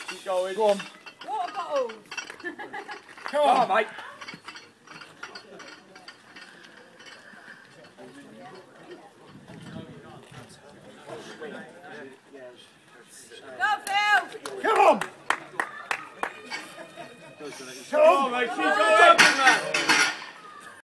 Keep going. Go on. Water bottles. Come on, mate. Go, Phil. Come on. Come on, mate. Keep going.